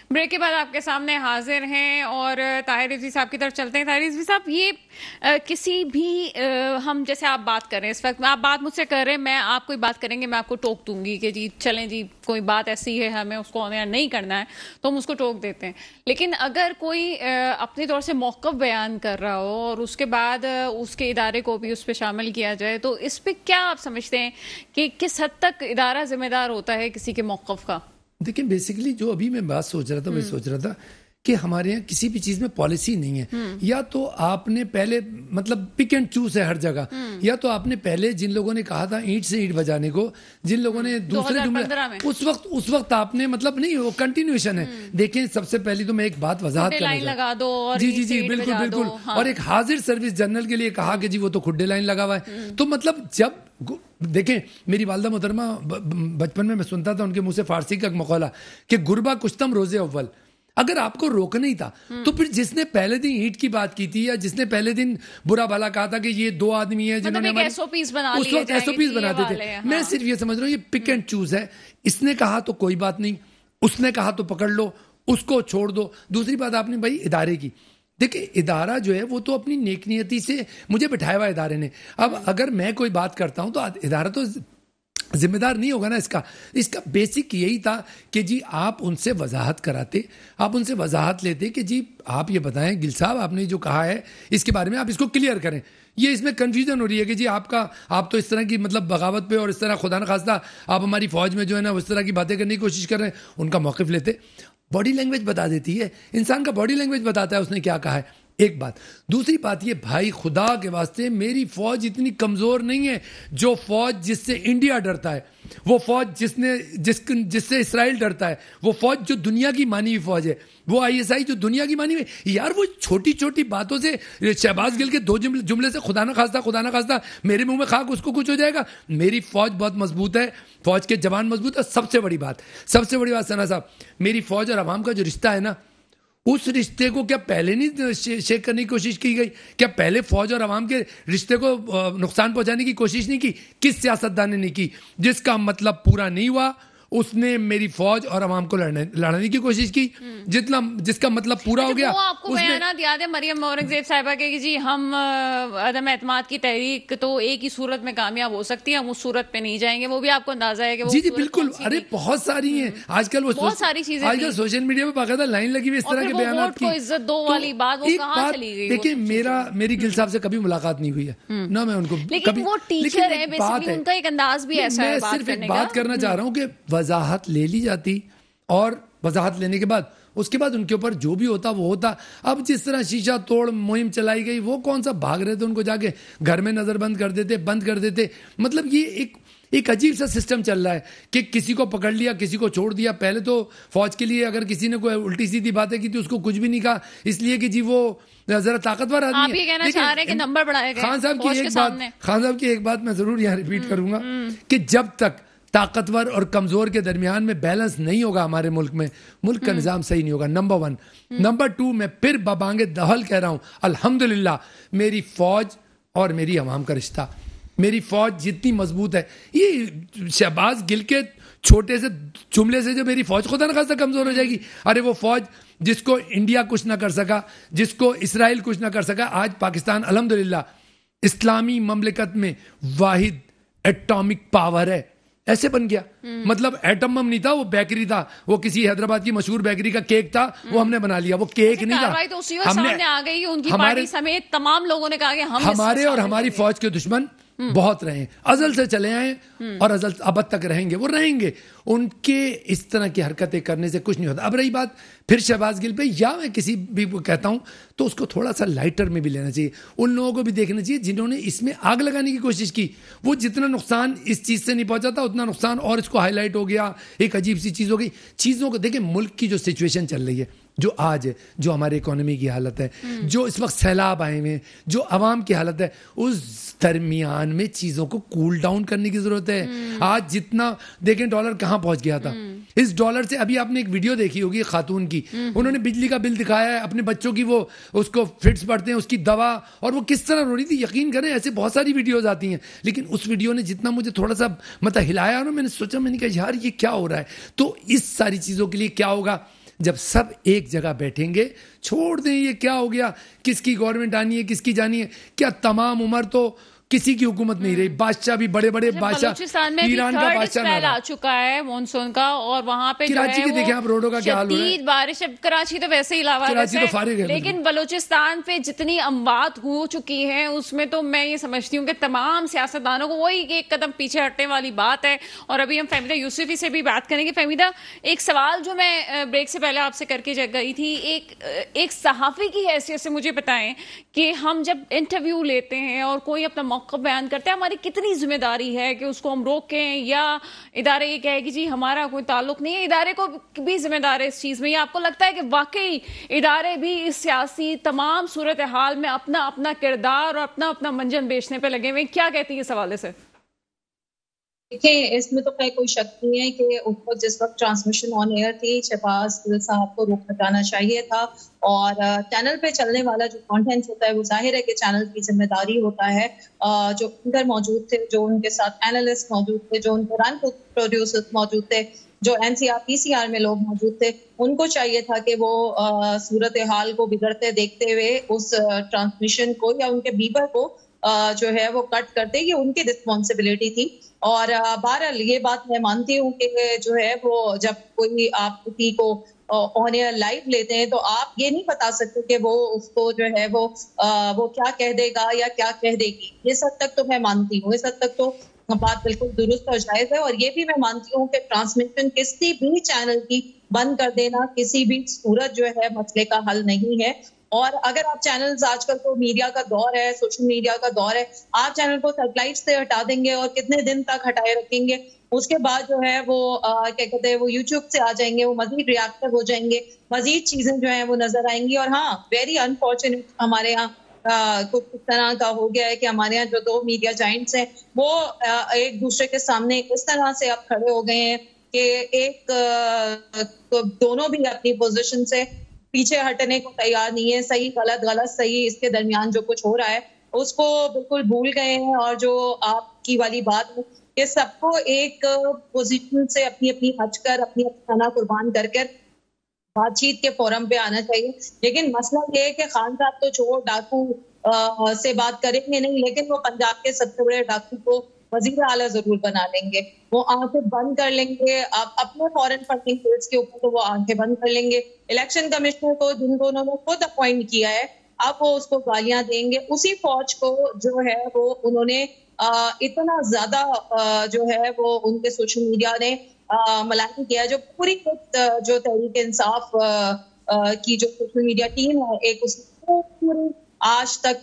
Break के बाद आपके सामने हाजिर हैं और ताहिर रिजवी साहब की तरफ चलते हैं। ताहिर रिजवी साहब, ये किसी भी हम जैसे आप बात कर रहे हैं इस वक्त, आप बात मुझसे कर रहे हैं, मैं आप कोई बात करेंगे, मैं आपको टोक दूंगी कि जी चलें जी, कोई बात ऐसी है हमें उसको ऑन एयर नहीं करना है, तो हम उसको टोक देते हैं। लेकिन अगर कोई अपनी तौर से मौक़िफ़ बयान कर रहा हो और उसके बाद उसके इदारे को भी उस पर शामिल किया जाए, तो इस पर क्या आप समझते हैं कि किस हद तक इदारा जिम्मेदार होता है किसी के मौक़िफ़ का? देखिए, बेसिकली जो अभी मैं बात सोच रहा था, मैं सोच रहा था कि हमारे यहाँ किसी भी चीज में पॉलिसी नहीं है। या तो आपने पहले मतलब पिक एंड चूज है हर जगह, या तो आपने पहले जिन लोगों ने कहा था ईंट से ईंट बजाने को, जिन लोगों ने दूसरे जुमले उस वक्त आपने मतलब नहीं, वो कंटिन्यूएशन है। देखें, सबसे पहले तो मैं एक बात वजाहत लगा दो और जी जी जी बिल्कुल बिल्कुल। और एक हाजिर सर्विस जनरल के लिए कहा कि जी वो तो खुड्डे लाइन लगा हुआ है। तो मतलब जब देखें, मेरी वालदा मोहतरमा बचपन में मैं सुनता था उनके मुंह से फारसी का मकौला कि गुरबा कुश्तम रोजे अव्वल। अगर आपको रोकना ही था तो फिर जिसने पहले दिन ईंट की बात की थी, या जिसने पहले दिन बुरा भला कहा था कि ये दो आदमी हैं जिन्होंने मतलब एसओपीज उस वक्त एसओपीज बनाते थे। मैं सिर्फ ये समझ रहा हूँ ये पिक एंड चूज है। इसने कहा तो कोई बात नहीं, उसने कहा तो पकड़ लो, उसको छोड़ दो। दूसरी बात आपने भाई इदारे की, देखिए इदारा जो है वो तो अपनी नेकनियती से मुझे बिठाया हुआ इदारे ने। अब अगर मैं कोई बात करता हूं तो इदारा तो जिम्मेदार नहीं होगा ना इसका बेसिक यही था कि जी आप उनसे वजाहत कराते, आप उनसे वजाहत लेते कि जी आप ये बताएं गिल साहब, आपने जो कहा है इसके बारे में आप इसको क्लियर करें। ये इसमें कंफ्यूजन हो रही है कि जी आप तो इस तरह की मतलब बगावत पे और इस तरह खुदा न खास्ता आप हमारी फौज में जो है ना उस तरह की बातें करने की कोशिश कर रहे हैं। उनका मौक़िफ़ लेते, बॉडी लैंग्वेज बता देती है, इंसान का बॉडी लैंग्वेज बताता है उसने क्या कहा है। एक बात। दूसरी बात ये, भाई खुदा के वास्ते मेरी फौज इतनी कमजोर नहीं है जो फौज जिससे इंडिया डरता है, वो फौज जिससे इसराइल डरता है, वो फौज जो दुनिया की मानी हुई फौज है, वो आईएसआई जो दुनिया की मानी हुई यार, वो छोटी छोटी बातों से शहबाज गिल के दो जुमले से खुदा ना खास्ता मेरे मुंह में खाक उसको कुछ हो जाएगा। मेरी फौज बहुत मजबूत है, फौज के जवान मजबूत है। सबसे बड़ी बात सना साहब, मेरी फौज और अवाम का जो रिश्ता है ना, उस रिश्ते को क्या पहले नहीं शेक करने की कोशिश की गई? क्या पहले फौज और अवाम के रिश्ते को नुकसान पहुंचाने की कोशिश नहीं की? किस सियासतदान ने नहीं की? जिसका मतलब पूरा नहीं हुआ उसने मेरी फौज और अवाम को लड़ाने की कोशिश की, जिसका मतलब पूरा हो गया। वो आपको बयानात याद है मरियम औरंगजेब साहिबा के कि जी हम अदम एतमाद की तहरीक तो एक ही सूरत में कामयाब हो सकती है, हम उस सूरत पे नहीं जाएंगे। वो भी आपको अंदाजा है कि वो जी जी बिल्कुल। अरे बहुत सारी हैं आजकल, वो बहुत सारी चीजें आजकल सोशल मीडिया में बाकायदा लाइन लगी हुई इस तरह के बयानात की। इज्जत दो वाली बात वो कहां चली गई? देखिए, मेरी गिल साहब से कभी मुलाकात नहीं हुई है ना, मैं उनको लेकिन वो टीचर है बेसिकली, उनका एक अंदाज भी ऐसा है। मैं सिर्फ एक बात करना चाह रहा हूँ कि वजाहत ले ली जाती, और वजाहत लेने के बाद उसके बाद उनके ऊपर जो भी होता वो होता। अब जिस तरह शीशा तोड़ मुहिम चलाई गई, वो कौन सा भाग रहे थे, उनको जाके घर में नजरबंद कर देते। मतलब ये एक अजीब सा सिस्टम चल रहा है कि किसी को पकड़ लिया, किसी को छोड़ दिया। पहले तो फौज के लिए अगर किसी ने कोई उल्टी सीधी बातें की थी उसको कुछ भी नहीं कहा, इसलिए कि जी वो जरा ताकतवर आदमी है। आप ये कहना चाह रहे हैं कि नंबर बढ़ाए गए? खान साहब की एक बात मैं जरूर यहाँ रिपीट करूंगा कि जब तक ताकतवर और कमजोर के दरमियान में बैलेंस नहीं होगा हमारे मुल्क में, मुल्क का निजाम सही नहीं होगा। नंबर 1। नंबर 2, मैं फिर बबांगे दहल कह रहा हूं, अल्हम्दुलिल्लाह मेरी फौज और मेरी अवाम का रिश्ता, मेरी फौज जितनी मजबूत है, ये शहबाज गिल के छोटे से जुमले से जो मेरी फौज खुदा न खास्ता कमजोर हो जाएगी। अरे वो फौज जिसको इंडिया कुछ ना कर सका, जिसको इसराइल कुछ ना कर सका, आज पाकिस्तान अल्हम्दुलिल्लाह इस्लामी ममलिकत में वाहिद एटॉमिक पावर है, ऐसे बन गया। मतलब एटम बम नहीं था, वो बेकरी था, वो किसी हैदराबाद की मशहूर बेकरी का केक था, वो हमने बना लिया। वो केक नहीं था, तो उसी वक्त सामने आ गई, उनकी पार्टी समेत तमाम लोगों ने कहा कि हमारे और हमारी फौज के दुश्मन बहुत रहे, अजल से चले आए और अजल अब तक रहेंगे, वो रहेंगे। उनके इस तरह की हरकतें करने से कुछ नहीं होता। अब रही बात फिर शहबाज गिल पे, या मैं किसी भी कहता हूं तो उसको थोड़ा सा लाइटर में भी लेना चाहिए। उन लोगों को भी देखना चाहिए जिन्होंने इसमें आग लगाने की कोशिश की। वो जितना नुकसान इस चीज से नहीं पहुंचा था उतना नुकसान और इसको हाईलाइट हो गया, एक अजीब सी चीज हो गई। चीजों को देखिए, मुल्क की जो सिचुएशन चल रही है, जो आज है, जो हमारी इकोनॉमी की हालत है, जो इस वक्त सैलाब आए हुए, जो अवाम की हालत है, उस दरमियान में चीजों को कूल डाउन करने की जरूरत है। आज जितना देखें डॉलर कहां पहुंच गया था, इस डॉलर से अभी आपने एक वीडियो देखी होगी खातून की, उन्होंने बिजली का बिल दिखाया है, अपने बच्चों की वो उसको फिट्स पड़ते हैं उसकी दवा, और वो किस तरह रो रही थी। यकीन करें ऐसे बहुत सारी वीडियोस आती हैं, लेकिन उस वीडियो ने जितना मुझे थोड़ा सा मतलब हिलाया ना, मैंने सोचा, मैंने कहा यार ये क्या हो रहा है। तो इस सारी चीजों के लिए क्या होगा, जब सब एक जगह बैठेंगे, छोड़ दें ये क्या हो गया, किसकी गवर्नमेंट आनी है, किसकी जानी है, क्या तमाम उम्र तो किसी की हुकूमत नहीं रही, बादशाह भी बड़े बड़े बादशाह, बलूचिस्तान में ईरान का बादशाह आ चुका है मानसून का, और वहां पे कराची की देखें आप रोडों का क्या हाल हो रहा है, बारिश। कराची तो वैसे ही लावारिस है, फारिग है, लेकिन बलूचिस्तान पे जितनी अमवात हो चुकी है उसमें तो मैं ये समझती हूँ कि तमाम सियासतदानों को वही एक कदम पीछे हटने वाली बात है। और अभी हम फहमीदा यूसुफी से भी बात करेंगे। फहमीदा, एक सवाल जो मैं ब्रेक से पहले आपसे करके गई थी, एक सहाफी की हैसियत से मुझे बताएं कि हम जब इंटरव्यू लेते हैं और कोई अपना मौक़िफ़ बयान करते हैं, हमारी कितनी जिम्मेदारी है कि उसको हम रोकें, या इदारे ये कहे कि जी हमारा कोई ताल्लुक नहीं है, इदारे को भी जिम्मेदार है इस चीज में? या आपको लगता है कि वाकई इदारे भी इस सियासी तमाम सूरत हाल में अपना अपना किरदार और अपना अपना मंजन बेचने पे लगे हुए? क्या कहती है इस हवाले से? देखिए, इसमें तो खैर कोई शक नहीं है कि उस वक्त जिस वक्त ट्रांसमिशन ऑन एयर थी, शहबाज साहब को रोका जाना चाहिए था। और चैनल पे चलने वाला जो कंटेंट होता है वो जाहिर है कि चैनल की जिम्मेदारी होता है। जो एंकर मौजूद थे, जो उनके साथ एनालिस्ट मौजूद थे, जो उनके रन प्रोड्यूसर्स मौजूद थे, जो एनसीआर पीसीआर में लोग मौजूद थे, उनको चाहिए था कि वो सूरत हाल को बिगड़ते देखते हुए उस ट्रांसमिशन को या उनके बीबर को जो है वो कट करते, ये उनकी रिस्पॉन्सिबिलिटी थी। और बहरहाल ये बात मैं मानती हूँ कि जो है वो जब कोई आप किसी को ऑन एयर लाइव लेते हैं तो आप ये नहीं बता सकते कि वो उसको जो है वो क्या कह देगा या क्या कह देगी। इस हद तक तो मैं मानती हूँ, इस हद तक तो बात बिल्कुल दुरुस्त और जायज है। और ये भी मैं मानती हूँ कि ट्रांसमिशन किसी भी चैनल की बंद कर देना किसी भी सूरत जो है मसले का हल नहीं है। और अगर आप चैनल्स, आजकल तो मीडिया का दौर है, सोशल मीडिया का दौर है, आप चैनल को सेटेलाइट से हटा देंगे और कितने दिन तक हटाए रखेंगे, उसके बाद जो है वो क्या कहते हैं वो यूट्यूब से आ जाएंगे, वो मजीद रिएक्टिव हो जाएंगे, मजीद चीजें जो है वो नजर आएंगी। और हाँ, वेरी अनफॉर्चुनेट हमारे यहाँ कुछ इस तरह का हो गया है कि हमारे यहाँ जो दो मीडिया जाइंट्स हैं वो एक दूसरे के सामने इस तरह से अब खड़े हो गए हैं कि दोनों भी अपनी पोजीशन से पीछे हटने को तैयार नहीं है। सही गलत, गलत सही, इसके दरमियान जो कुछ हो रहा है उसको बिल्कुल भूल गए हैं। और जो आपकी वाली बात है कि सबको एक पोजीशन से अपनी अपनी हटकर अपनी अपना कुर्बान कर बातचीत के फोरम पे आना चाहिए। लेकिन मसला ये है कि खान साहब तो चोर डाकू से बात करेंगे नहीं, लेकिन वो पंजाब के सबसे बड़े डाकू को वजीर आला जरूर बना लेंगे। वो आंखें बंद कर लेंगे अपने फॉरेन फंडिंग केस के ऊपर, तो वो आंखें बंद कर लेंगे। इलेक्शन कमिश्नर को जिन दोनों ने खुद अपॉइंट किया है, अब वो उसको गालियां देंगे। उसी फौज को जो है वो उन्होंने इतना ज्यादा जो है वो उनके सोशल मीडिया ने मलाइन किया, जो पूरी जो तहरीक इंसाफ की जो सोशल मीडिया टीम है, एक उसको पूरी आज तक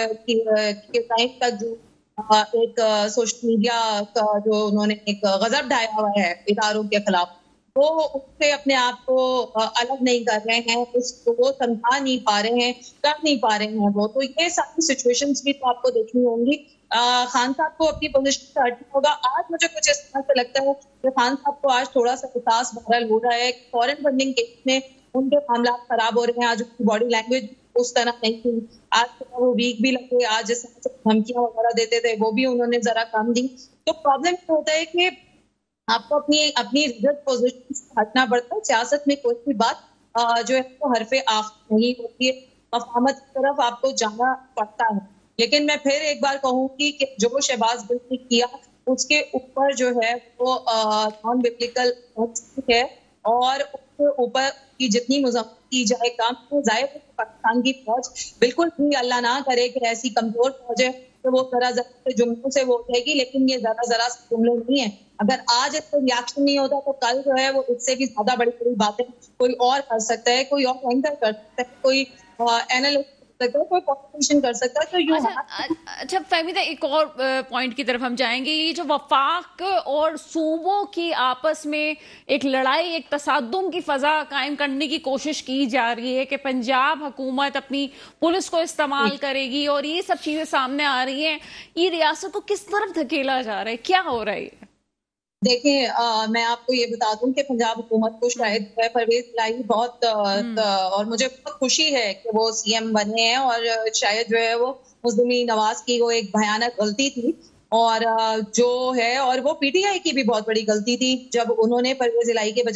के टाइम तक जो एक सोशल मीडिया का जो उन्होंने एक गजब ढाया हुआ है इदारों के खिलाफ, वो उससे अपने आप को अलग नहीं कर रहे हैं, उसको वो समझा नहीं पा रहे हैं, कर नहीं पा रहे हैं वो। तो ये सारी सिचुएशंस भी तो आपको देखनी होंगी। खान साहब को अपनी पोजीशन से हटना होगा। आज मुझे कुछ इस तरह से लगता है कि खान साहब को आज थोड़ा सा एहसास बहरहाल हो रहा है। फॉरेन फंडिंग केस में उनके मामला खराब हो रहे हैं। आज उनकी बॉडी लैंग्वेज उस तरह नहीं थी, आज तो वो वीक भी लगे। आज जिस तरह से धमकियां वगैरह देते थे वो भी उन्होंने जरा कम दी। तो प्रॉब्लम ये होता है कि आपको अपनी रिजर्व पोजीशन से हटना पड़ता है। सियासत में कोई भी बात जो है वो हरफे आखिर नहीं होती है, मफाहमत की तरफ आपको जाना पड़ता है। लेकिन मैं फिर एक बार कहूंगी कि जो शहबाज गिल ने किया उसके ऊपर जो है वो नॉन बिब्लिकल है, और उसके ऊपर की जितनी मुजम्मत की जाए काम तो जाहिर है पाकिस्तान की फौज बिल्कुल भी अल्लाह ना करे कि ऐसी कमजोर फौज है तो वो जरा जरा जुमलों से वो हो जाएगी। लेकिन ये जरा जुमले नहीं है। अगर आज इसको रिएक्शन नहीं होता तो कल जो है वो इससे भी ज्यादा बड़ी बड़ी बातें कोई और कर सकता है, कोई और एंकर कर सकता है, कोई एनालिस्ट कोई पॉलिटिशियन कर सकता है। तो अच्छा फहमीदा, एक और पॉइंट की तरफ हम जाएंगे। ये जो वफाक और सूबों की आपस में एक लड़ाई, एक तसादुम की फजा कायम करने की कोशिश की जा रही है कि पंजाब हुकूमत अपनी पुलिस को इस्तेमाल करेगी, और ये सब चीजें सामने आ रही हैं। ये रियासत को किस तरफ धकेला जा रहा है, क्या हो रहा है? देखिए, मैं आपको ये बता दूं कि पंजाब हुकूमत को शायद परवेज इलाही बहुत और मुझे बहुत खुशी है कि वो सीएम बने हैं, और शायद जो है वो मुस्लिम नवाज की वो एक भयानक गलती थी, और जो है और वो पीटीआई की भी बहुत बड़ी गलती थी जब उन्होंने परवेज इलाही के बजाय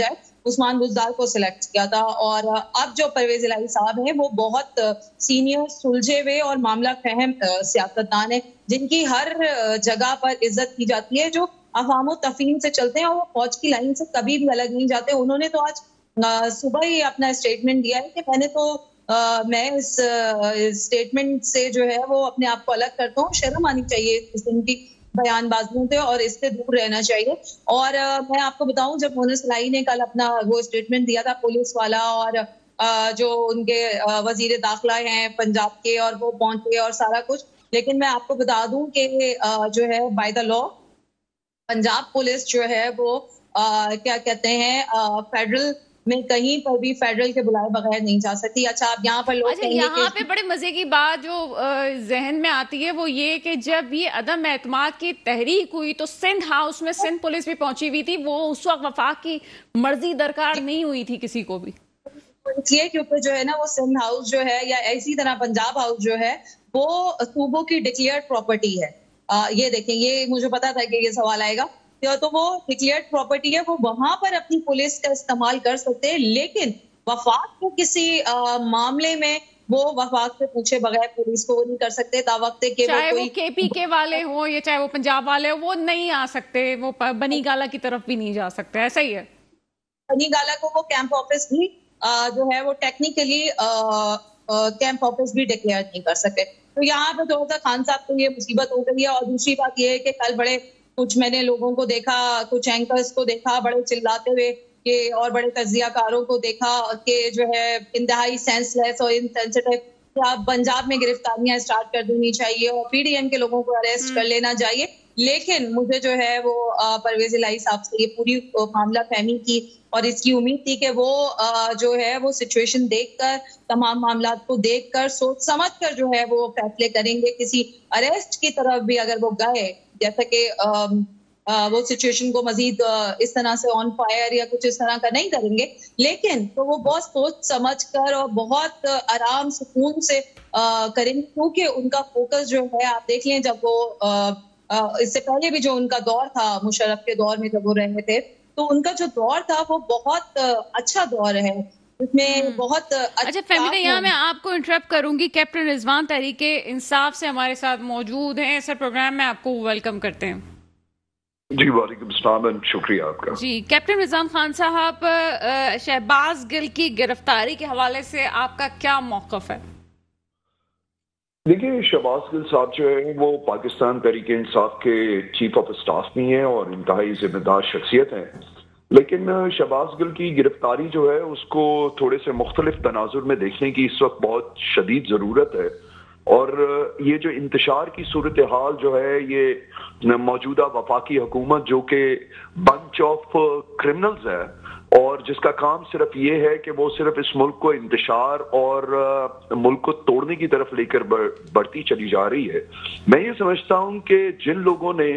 उस्मान बुज़दार को सिलेक्ट किया था। और अब जो परवेज इलाही साहब हैं वो बहुत सीनियर, सुलझे हुए और मामला फहम सियासतदान है, जिनकी हर जगह पर इज्जत की जाती है, जो अवाम तफहीम से चलते हैं और वो फौज की लाइन से कभी भी अलग नहीं जाते। उन्होंने तो आज सुबह ही अपना स्टेटमेंट दिया है कि मैं इस स्टेटमेंट से जो है वो अपने आप को अलग करता हूँ। शर्म आनी चाहिए इस किस्म की बयानबाजियों से और इससे दूर रहना चाहिए। और मैं आपको बताऊं, जब मोनिस इलाही ने कल अपना वो स्टेटमेंट दिया था, पुलिस वाला और जो उनके वजीर दाखिला हैं पंजाब के, और वो पहुंचे और सारा कुछ, लेकिन मैं आपको बता दूं कि जो है by the law Punjab police जो है वो क्या कहते हैं फेडरल में कहीं पर भी फेडरल के बुलाए बगैर नहीं जा सकती। अच्छा, अब यहाँ पर लोग अच्छा, यहाँ पे बड़े मजे की बात जो जहन में आती है वो ये कि जब ये अदम एतमाद की तहरीक हुई तो सिंध हाउस में सिंध पुलिस भी पहुंची हुई थी। वो उस वक्त वफाक की मर्जी दरकार नहीं हुई थी किसी को भी, इसलिए क्योंकि जो है ना वो सिंध हाउस जो है या इसी तरह पंजाब हाउस जो है वो सूबों की डिक्लेयर्ड प्रॉपर्टी है। ये देखें, ये मुझे पता था कि ये सवाल आएगा। तो वो डिक्लेयर्ड प्रॉपर्टी है, वो वहां पर अपनी पुलिस का इस्तेमाल कर सकते हैं, लेकिन वफाक के किसी मामले में वो वफाक से पूछे बगैर पुलिस को वो नहीं कर सकते। तावक्ते के चाहे वो केपीके वाले हो या चाहे वो पंजाब वाले हो, वो नहीं आ सकते, वो बनी गाला की तरफ भी नहीं जा सकते। ऐसा ही है, बनी गाला को वो कैंप ऑफिस भी जो है वो टेक्निकली कैंप ऑफिस भी डिक्लेयर नहीं कर सके। तो यहाँ पे थोड़ा सा खान साहब को ये मुसीबत हो गई है। और दूसरी बात ये है कि कल बड़े कुछ मैंने लोगों को देखा, कुछ एंकर्स को देखा बड़े चिल्लाते हुए कि, और बड़े तजियाकारों को देखा कि जो है इंतहाई सेंसलेस और इनसेंसिटिव, क्या पंजाब में गिरफ्तारियां स्टार्ट कर देनी चाहिए और पीडीएम के लोगों को अरेस्ट कर लेना चाहिए। लेकिन मुझे जो है वो परवेज इलाही साहब से ये पूरी मामला फहमी की और इसकी उम्मीद थी कि वो जो है वो सिचुएशन देखकर, तमाम मामला को देखकर, सोच समझ कर जो है वो फैसले करेंगे। किसी अरेस्ट की तरफ भी अगर वो गए, जैसा कि वो सिचुएशन को मजीद इस तरह से ऑन फायर या कुछ इस तरह का नहीं करेंगे, लेकिन तो वो बहुत सोच समझ कर और बहुत आराम सुकून से करेंगे, क्योंकि उनका फोकस जो है, आप देख लें, जब वो इससे पहले भी जो उनका दौर था, मुशर्रफ के दौर में जब वो रहे थे, तो उनका जो दौर था वो बहुत अच्छा दौर है, उसमें बहुत अच्छा। फहमीदा, यहाँ मैं आपको इंटरप्ट करूंगी। कैप्टन रिजवान तहरीके इंसाफ से हमारे साथ मौजूद हैं सर, प्रोग्राम में आपको वेलकम करते हैं। जी, वालेकुम सलाम, शुक्रिया आपका। जी, कैप्टन रिजवान खान साहब, शहबाज गिल की गिरफ्तारी के हवाले से आपका क्या मौक़िफ़ है? देखिए, शहबाज गिल साहब जो है वो पाकिस्तान तहरीके इंसाफ के चीफ ऑफ स्टाफ भी हैं और इंतहाई जिम्मेदार शख्सियत हैं, लेकिन शहबाज गिल की गिरफ्तारी जो है उसको थोड़े से मुख्तलिफ तनाजुर में देखने की इस वक्त बहुत शदीद ज़रूरत है। और ये जो इंतशार की सूरत हाल जो है, ये मौजूदा वफाकी हुकूमत जो कि बंच ऑफ क्रिमिनल्स है और जिसका काम सिर्फ ये है कि वो सिर्फ इस मुल्क को इंतशार और मुल्क को तोड़ने की तरफ लेकर बढ़ती चली जा रही है। मैं ये समझता हूं कि जिन लोगों ने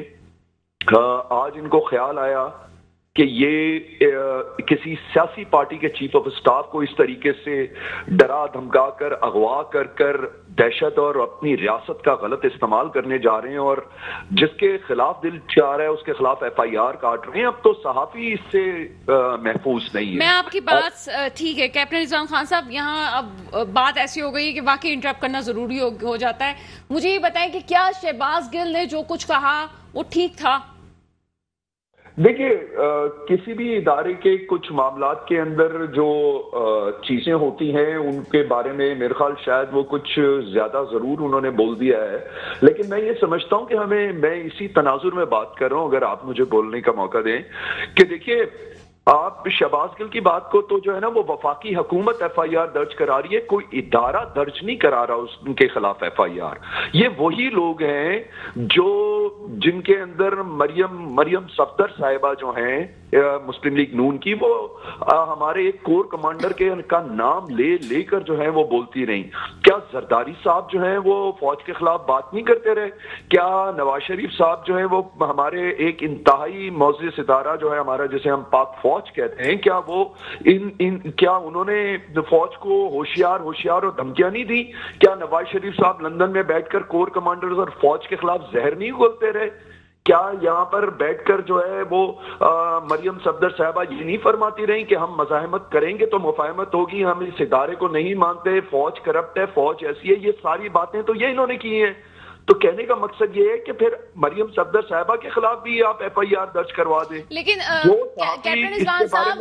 आज इनको ख्याल आया कि ये किसी सियासी पार्टी के चीफ ऑफ स्टाफ को इस तरीके से डरा धमका कर, अगवा कर दहशत और अपनी रियासत का गलत इस्तेमाल करने जा रहे हैं और जिसके खिलाफ दिल चाह रहा है उसके खिलाफ FIR काट रहे हैं, अब तो सहाफी इससे महफूज नहीं है। मैं आपकी बात ठीक है कैप्टन रिजवान खान साहब, यहाँ अब बात ऐसी हो गई कि वाकई इंटरप्ट करना जरूरी हो जाता है। मुझे ये बताएं कि क्या शहबाज गिल ने जो कुछ कहा वो ठीक था? देखिए, किसी भी इदारे के कुछ मामलात के अंदर जो चीजें होती हैं उनके बारे में मेरे ख्याल शायद वो कुछ ज्यादा जरूर उन्होंने बोल दिया है, लेकिन मैं ये समझता हूं कि मैं इसी तनाजुर में बात कर रहा हूं, अगर आप मुझे बोलने का मौका दें, कि देखिए आप शहबाज गिल की बात को तो जो है ना वो वफाकी हुकूमत FIR दर्ज करा रही है, कोई इदारा दर्ज नहीं करा रहा उनके खिलाफ FIR। ये वही लोग हैं जो जिनके अंदर मरियम सफदर साहिबा जो हैं मुस्लिम लीग नून की, वो हमारे एक कोर कमांडर का नाम लेकर जो है वो बोलती रही। क्या जरदारी साहब जो है वो फौज के खिलाफ बात नहीं करते रहे? क्या नवाज शरीफ साहब जो है वो हमारे एक इंतहाई मौजूद सितारा जो है हमारा, जिसे हम पाक फौज कहते हैं, क्या वो क्या उन्होंने फौज को होशियार और धमकियां नहीं दी? क्या नवाज शरीफ साहब लंदन में बैठकर कोर कमांडर्स और फौज के खिलाफ जहर नहीं उगलते रहे? क्या यहाँ पर बैठकर जो है वो मरियम सफदर साहबा ये नहीं फरमाती रही कि हम मज़ाहमत करेंगे तो मुफाहमत होगी, हम इस इदारे को नहीं मानते, फौज करप्ट है, फौज ऐसी है, ये सारी बातें तो ये इन्होंने की हैं। तो कहने का मकसद ये है कि फिर मरियम सफदर साहबा के खिलाफ भी आप FIR दर्ज करवा दें। लेकिन जो कैप्टन रिजवान साहब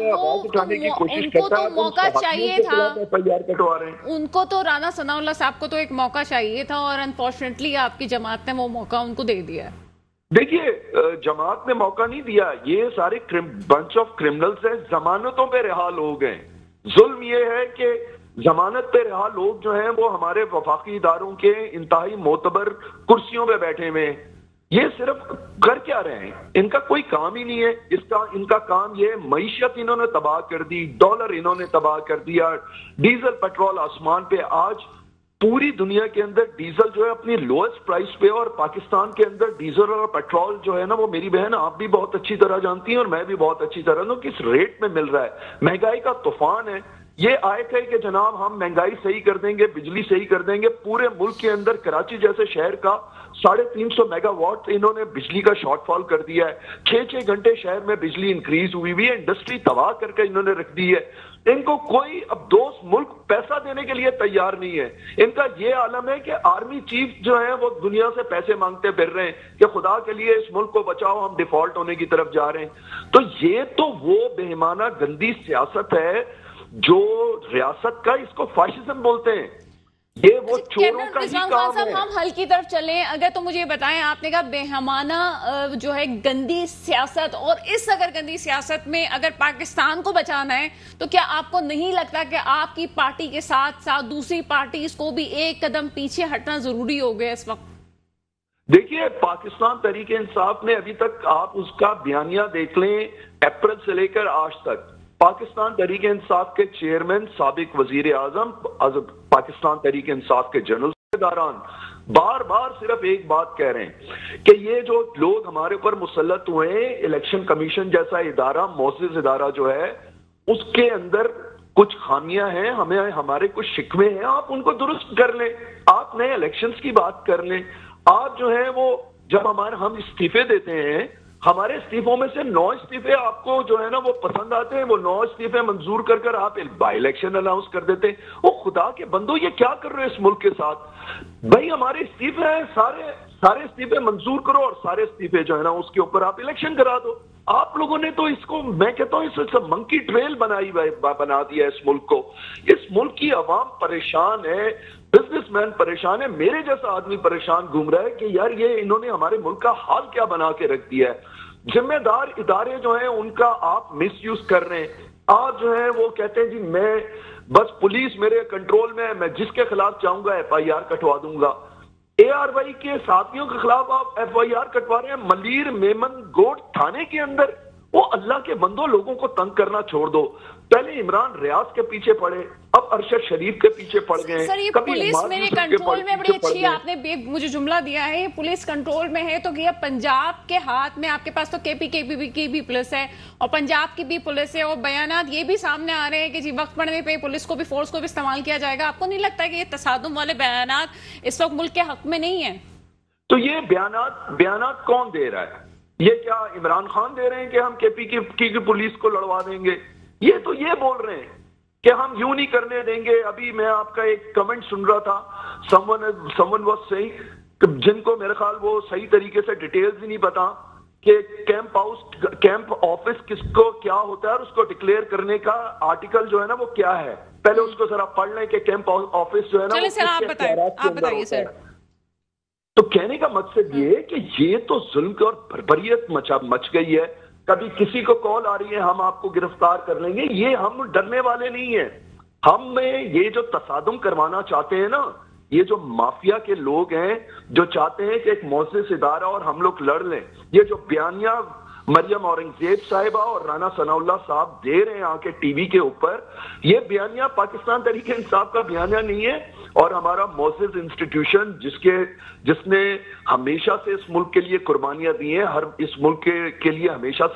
उनको तो मौका चाहिए था, FIR कटवा रहे हैं। उनको तो राना सनाउल्लाह साहब को तो एक मौका चाहिए था और अनफॉर्चुनेटली आपकी जमात ने वो मौका उनको दे दिया। देखिए, जमात ने मौका नहीं दिया, ये सारे बंच ऑफ क्रिमिनल्स हैं, जमानतों पे रिहा लोग हैं। जुल्म ये है कि जमानत पे रिहा लोग जो हैं वो हमारे वफाकी इदारों के इंतहाई मोतबर कुर्सियों पे बैठे हुए हैं। ये सिर्फ कर क्या रहे हैं, इनका कोई काम ही नहीं है। इनका काम ये, मईशत इन्होंने तबाह कर दी, डॉलर इन्होंने तबाह कर दिया, डीजल पेट्रोल आसमान पे। आज पूरी दुनिया के अंदर डीजल जो है अपनी लोएस्ट प्राइस पे, और पाकिस्तान के अंदर डीजल और पेट्रोल जो है ना, वो मेरी बहन आप भी बहुत अच्छी तरह जानती हैं और मैं भी बहुत अच्छी तरह जानता हूं किस रेट में मिल रहा है। महंगाई का तूफान है। ये आए थे कि जनाब हम महंगाई सही कर देंगे, बिजली सही कर देंगे। पूरे मुल्क के अंदर कराची जैसे शहर का 350 मेगावाट इन्होंने बिजली का शॉर्टफॉल कर दिया है। 6-6 घंटे शहर में बिजली इंक्रीज हुई है, इंडस्ट्री तबाह करके इन्होंने रख दी है। इनको कोई अब दोस्त मुल्क पैसा देने के लिए तैयार नहीं है। इनका ये आलम है कि आर्मी चीफ जो है वो दुनिया से पैसे मांगते फिर रहे हैं कि खुदा के लिए इस मुल्क को बचाओ, हम डिफॉल्ट होने की तरफ जा रहे हैं। तो ये तो वो बेईमाना गंदी सियासत है जो रियासत का, इसको फाशिज्म बोलते हैं। ये वो चोरों का ही काम है। हम हल की तरफ चलें अगर, तो मुझे बताएं, आपने कहा बेहमाना जो है गंदी सियासत, और इस अगर गंदी सियासत में अगर पाकिस्तान को बचाना है तो क्या आपको नहीं लगता कि आपकी पार्टी के साथ साथ दूसरी पार्टी को भी एक कदम पीछे हटना जरूरी हो गया इस वक्त? देखिए, पाकिस्तान तहरीक इंसाफ ने अभी तक, आप उसका बयानिया देख लें, अप्रैल से लेकर आज तक पाकिस्तान तहरीक इंसाफ के चेयरमैन, साबिक वजीर आजम, पाकिस्तान तहरीक इंसाफ के जनरल सेक्रेटरी बार बार सिर्फ एक बात कह रहे हैं कि ये जो लोग हमारे ऊपर मुसल्लत हुए हैं, इलेक्शन कमीशन जैसा इदारा, मोअज़्ज़िज़ इदारा जो है, उसके अंदर कुछ खामियां हैं, हमें हमारे कुछ शिकवे हैं, आप उनको दुरुस्त कर लें। आप नए इलेक्शंस की बात कर लें। आप जो है वो, जब हम इस्तीफे देते हैं, हमारे इस्तीफों में से 9 इस्तीफे आपको जो है ना वो पसंद आते हैं, वो 9 इस्तीफे मंजूर कर आप बाई इलेक्शन अनाउंस कर देते हैं। वो खुदा के बंदो, ये क्या कर रहे हो इस मुल्क के साथ? भाई हमारे इस्तीफे हैं, सारे इस्तीफे मंजूर करो और सारे इस्तीफे जो है ना उसके ऊपर आप इलेक्शन करा दो। आप लोगों ने तो इसको, मैं कहता हूं, इस मंकी ट्रेल बना दिया इस मुल्क को। इस मुल्क की आवाम परेशान है, बिजनेसमैन परेशान है, मेरे जैसा आदमी परेशान घूम रहा है कि यार ये इन्होंने हमारे मुल्क का हाल क्या बना के रख दिया है। जिम्मेदार इदारे जो हैं उनका आप मिसयूज कर रहे हैं। आप जो है वो कहते हैं जी मैं बस पुलिस मेरे कंट्रोल में है, मैं जिसके खिलाफ चाहूंगा FIR कटवा दूंगा। ARY के साथियों के खिलाफ आप FIR कटवा रहे हैं मलीर मेमन गोट थाने के अंदर। वो अल्लाह के बंदो, लोगों को तंग करना छोड़ दो। पहले इमरान रियाज के पीछे पड़े, अब अरशद शरीफ के पीछे पड़ गए। सर, ये पुलिस मेरे कंट्रोल में, बड़ी अच्छी आपने मुझे जुमला दिया है, ये पुलिस कंट्रोल में है, तो क्या पंजाब के हाथ में, आपके पास तो KPKP की भी पुलिस है और पंजाब की भी पुलिस है, और बयानात ये भी सामने आ रहे हैं कि जी वक्त पड़ने पे पुलिस को भी, फोर्स को भी इस्तेमाल किया जाएगा। आपको नहीं लगता कि ये तसादुम वाले बयानात इस वक्त मुल्क के हक में नहीं है? तो ये बयानात कौन दे रहा है? ये क्या इमरान खान दे रहे हैं कि हम KPKP की पुलिस को लड़वा देंगे? ये तो ये बोल रहे हैं कि हम यूं नहीं करने देंगे। अभी मैं आपका एक कमेंट सुन रहा था, समवन वाज सेइंग, जिनको मेरे ख्याल वो सही तरीके से डिटेल्स ही नहीं पता कि कैंप ऑफिस किसको क्या होता है और उसको डिक्लेयर करने का आर्टिकल जो है ना वो क्या है। पहले उसको जरा पढ़ लें कि कैंप ऑफिस जो है ना, सर आप बताइए सर। तो कहने का मकसद ये है कि ये तो जुल्म और बर्बरियत मच गई है। कभी किसी को कॉल आ रही है हम आपको गिरफ्तार कर लेंगे, ये हम डरने वाले नहीं है। हमें ये जो तसादुम करवाना चाहते हैं ना, ये जो माफिया के लोग हैं जो चाहते हैं कि एक मुअज़्ज़िज़ इदारा और हम लोग लड़ लें, ये जो बयानिया मरियम औरंगजेब साहिबा और राना सनाउल्लाह साहब दे रहे हैं आके टीवी के ऊपर, ये बयानिया पाकिस्तान तहरीक इंसाफ का बयानिया नहीं है। और हमारा मुअज़्ज़िज़ इंस्टीट्यूशन जिसने हमेशा से इस मुल्क के लिए कुर्बानियां दी हैं, हर इस मुल्क के लिए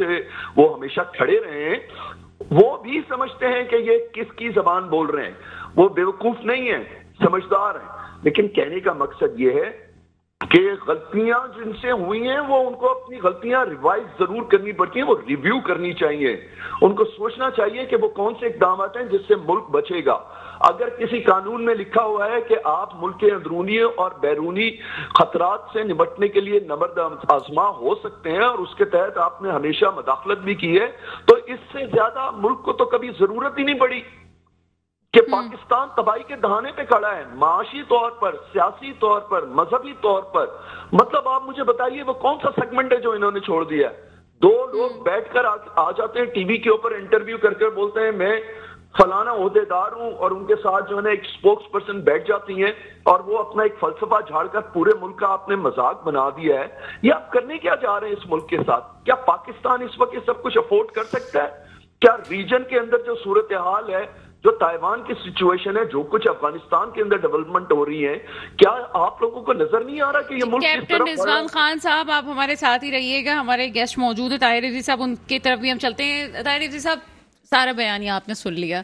हमेशा खड़े रहे हैं, वो भी समझते हैं कि ये किसकी जबान बोल रहे हैं। वो बेवकूफ नहीं है, समझदार है। लेकिन कहने का मकसद ये है कि गलतियां जिनसे हुई हैं वो उनको अपनी गलतियां रिवाइज जरूर करनी पड़ती हैं, वो रिव्यू करनी चाहिए, उनको सोचना चाहिए कि वो कौन से इकदाम हैं जिससे मुल्क बचेगा। अगर किसी कानून में लिखा हुआ है कि आप मुल्क के अंदरूनी और बैरूनी खतरात से निपटने के लिए नबर्द आजमा हो सकते हैं और उसके तहत आपने हमेशा मदाखलत भी की है, तो इससे ज्यादा मुल्क को तो कभी जरूरत ही नहीं पड़ी कि पाकिस्तान तबाही के दहाने पे खड़ा है, माशी तौर पर, सियासी तौर पर, मजहबी तौर पर। मतलब आप मुझे बताइए वो कौन सा सेगमेंट है जो इन्होंने छोड़ दिया है? दो लोग बैठकर आ जाते हैं टीवी के ऊपर, इंटरव्यू करके बोलते हैं मैं फलाना ओहदेदार हूं, और उनके साथ जो है ना एक स्पोक्स पर्सन बैठ जाती हैं और वो अपना एक फलसफा झाड़कर पूरे मुल्क का आपने मजाक बना दिया है। ये आप करने क्या जा रहे हैं इस मुल्क के साथ? क्या पाकिस्तान इस वक्त ये सब कुछ अफोर्ड कर सकता है? क्या रीजन के अंदर जो सूरत हाल है, जो ताइवान की सिचुएशन है, जो कुछ अफगानिस्तान के अंदर डेवलपमेंट हो रही है, क्या आप लोगों को नजर नहीं आ रहा कि ये मुल्क किस तरफ? कैप्टन रिजवान खान साहब, आप हमारे साथ ही रहिएगा, हमारे गेस्ट मौजूद है ताहिर रिजवी साहब, उनकी तरफ भी हम चलते हैं। ताहिर रिजवी साहब, सारा बयानिया आपने सुन लिया,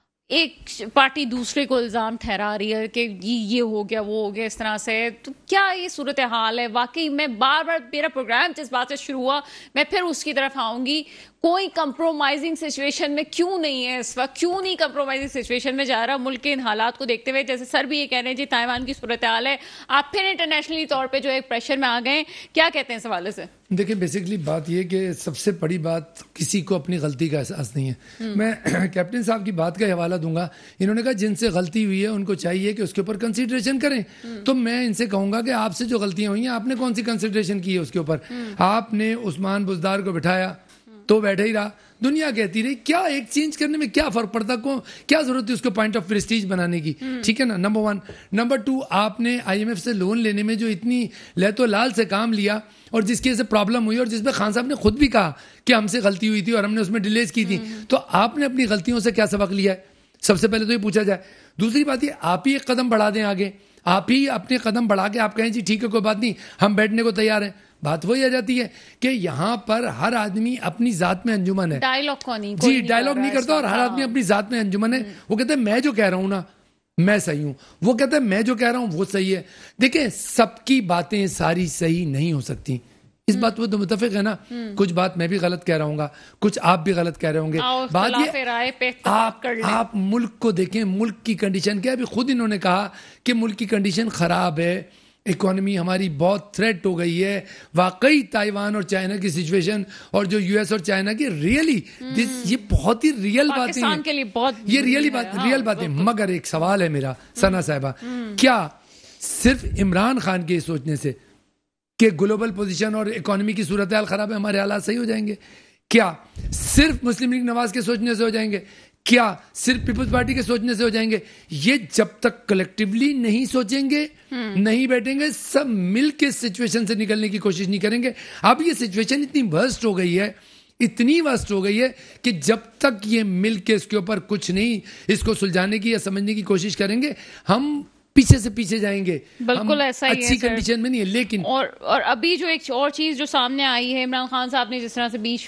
एक पार्टी दूसरे को इल्जाम ठहरा रही है कि ये हो गया वो हो गया इस तरह से, तो क्या ये सूरत हाल है? वाकई मैं बार बार, मेरा प्रोग्राम जिस बात से शुरू हुआ मैं फिर उसकी तरफ आऊंगी, कोई कंप्रोमाइजिंग सिचुएशन में क्यों नहीं है इस वक्त? क्यों नहीं कंप्रोमाइजिंग सिचुएशन में जा रहा मुल्क के इन हालात को देखते हुए? जैसे सर भी ये कह रहे हैं जी ताइवान की सूरत हाल है, आप फिर इंटरनेशनली तौर पे जो एक प्रेशर में आ गए, क्या कहते हैं इस हवाले से? देखिए बेसिकली बात ये कि सबसे बड़ी बात, किसी को अपनी गलती का एहसास नहीं है। मैं कैप्टन साहब की बात का हवाला दूंगा। इन्होंने कहा जिनसे गलती हुई है उनको चाहिए कि उसके ऊपर कंसिडरेशन करें, तो मैं इनसे कहूंगा कि आपसे जो गलतियां हुई हैं आपने कौन सी कंसिडरेशन की है उसके ऊपर? आपने उस्मान बुजदार को बिठाया तो बैठे ही रहा, दुनिया कहती रही, क्या एक चेंज करने में क्या फर्क पड़ता, को क्या जरूरत थी उसको पॉइंट ऑफ प्रेस्टीज बनाने की? ठीक है ना, नंबर 1। नंबर 2, आपने IMF से लोन लेने में जो इतनी लहतो लाल से काम लिया और जिसकी वजह से प्रॉब्लम हुई और जिसमें खान साहब ने खुद भी कहा कि हमसे गलती हुई थी और हमने उसमें डिलेज की थी, तो आपने अपनी गलतियों से क्या सबक लिया है? सबसे पहले तो ये पूछा जाए। दूसरी बात ये, आप ही एक कदम बढ़ा दें आगे, आप ही अपने कदम बढ़ा के आप कहें जी ठीक है कोई बात नहीं हम बैठने को तैयार हैं। बात वही आ जाती है कि यहाँ पर हर आदमी अपनी जात में अंजुमन है, डायलॉग को नहीं, जी डायलॉग नहीं करता, और हर आदमी अपनी जात में अंजुमन है। वो कहते हैं मैं जो कह रहा हूं ना मैं सही हूं, वो कहते हैं मैं जो कह रहा हूं वो सही है। देखिए सबकी बातें सारी सही नहीं हो सकती, इस बात वो तो मुतफिक है ना। कुछ बात मैं भी गलत कह रहा हूँ, कुछ आप भी गलत कह रहे होंगे। बात ये आप मुल्क को देखें, मुल्क की कंडीशन क्या है। अभी खुद इन्होंने कहा कि मुल्क की कंडीशन खराब है, इकोनॉमी हमारी बहुत थ्रेट हो गई है। वाकई ताइवान और चाइना की सिचुएशन और जो US और चाइना की रियली ये बहुत ही रियल बातें हैं, के लिए बहुत ये रियल बातें। मगर एक सवाल है मेरा सना साहिबा, क्या सिर्फ इमरान खान के सोचने से कि ग्लोबल पोजीशन और इकोनॉमी की सूरत हाल खराब है हमारे हालात सही हो जाएंगे? क्या सिर्फ मुस्लिम लीग नवाज के सोचने से हो जाएंगे? क्या सिर्फ पीपल्स पार्टी के सोचने से हो जाएंगे? ये जब तक कलेक्टिवली नहीं सोचेंगे, नहीं बैठेंगे, सब मिल के सिचुएशन से निकलने की कोशिश नहीं करेंगे। अब ये सिचुएशन इतनी वर्स्ट हो गई है, इतनी वर्स्ट हो गई है कि जब तक ये मिल के इसके ऊपर कुछ नहीं इसको सुलझाने की या समझने की कोशिश करेंगे, हम पीछे से पीछे जाएंगे। बिल्कुल ऐसा ही है, अच्छी कंडीशन में नहीं है। लेकिन और अभी जो एक और चीज जो सामने आई है, इमरान खान साहब ने जिस तरह से बीच